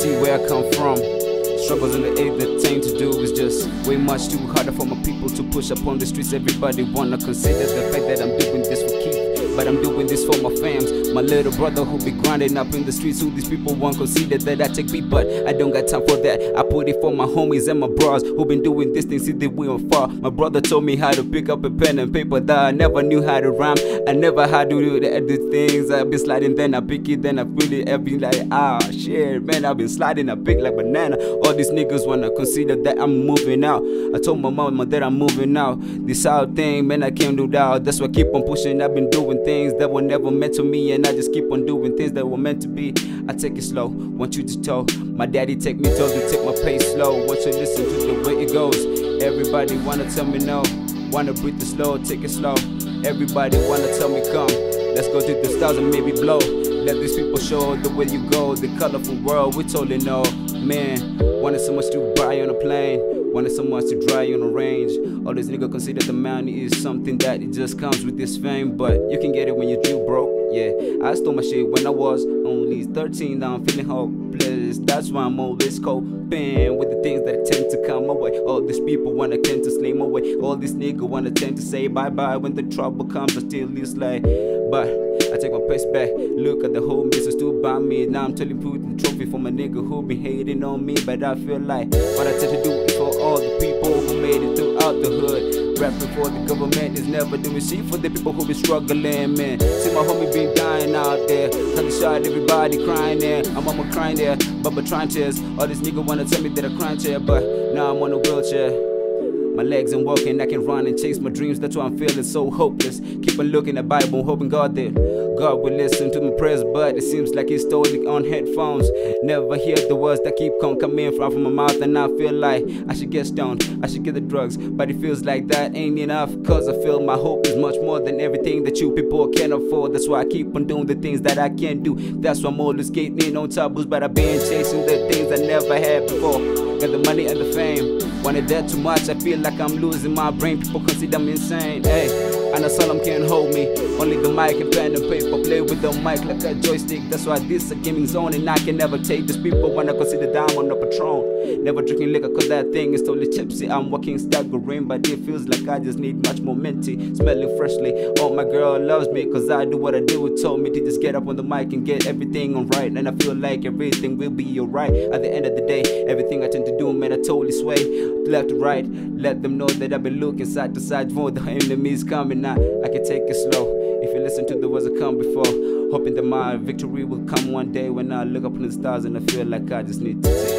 see where I come from. Struggles in the age, the thing to do is just way much too harder for my people to push up on the streets. Everybody wanna consider the fact that I'm doing this for keep, but I'm doing this for my fams, my little brother who be grinding up in the streets. Who these people won't consider that I take beat, but I don't got time for that. I put it for my homies and my bros who been doing this thing since they went far. My brother told me how to pick up a pen and paper, that I never knew how to rhyme. I never had to do the things. I been sliding, then I pick it, then I feel it. I be like, ah shit, man, I been sliding, I pick like banana. All these niggas wanna consider that I'm moving out. I told my mama that I'm moving out. This out thing, man, I can't do that. That's why I keep on pushing. I've been doing things that were never meant to me, and I just keep on doing things that were meant to be. I take it slow, want you to toe. My daddy take me told to take my pace slow. Want you to listen to the way it goes. Everybody wanna tell me no, wanna breathe it slow, take it slow. Everybody wanna tell me come, let's go to the stars and maybe blow. Let these people show the way you go, the colorful world we totally know. Man, wanted so much to buy on a plane, wanted so much to dry on a range. All these niggas consider the money is something that it just comes with this fame, but you can get it when you're too broke. Yeah, I stole my shit when I was only 13. Now I'm feeling hopeless. That's why I'm always coping with the things that tend to come my way. All these people wanna tend to slay my way. All these niggas wanna tend to say bye bye when the trouble comes. I still is like, but I take my pace back. Look at the whole missus stood by me. Now I'm telling Putin trophy for my nigga who been hating on me. But I feel like what I tend to do is for all the people who made it throughout the hood. Rapping for the government is never doing shit for the people who be struggling, man. See my homie been dying out there, cut shot, everybody crying there. I'm on my crying there, but trying tears. All these niggas wanna tell me that I'm crying chair, but now I'm on a wheelchair. My legs ain't walking, I can run and chase my dreams. That's why I'm feeling so hopeless. Keep on looking at Bible, hoping God will listen to my prayers, but it seems like he's totally on headphones. Never hear the words that keep coming from my mouth, and I feel like I should get stoned, I should get the drugs, but it feels like that ain't enough. Cause I feel my hope is much more than everything that you people can afford. That's why I keep on doing the things that I can't do. That's why I'm always getting in on taboos, but I've been chasing the things I never had before. Got the money and the fame, wanted that too much, I feel like I'm losing my brain. People consider me insane, hey. And a solemn can't hold me, only the mic and pen and paper. Play with the mic like a joystick. That's why this a gaming zone, and I can never take this. People wanna consider that I'm on a Patron. Never drinking liquor cause that thing is totally tipsy. I'm walking staggering, but it feels like I just need much more minty. Smelling freshly, oh my girl loves me cause I do what I do. It told me to just get up on the mic and get everything on right, and I feel like everything will be alright. At the end of the day, everything I tend to do, man, I totally sway left to right. Let them know that I've been looking side to side for the enemies coming. I can take it slow if you listen to the words that come before, hoping that my victory will come one day when I look up in the stars and I feel like I just need to take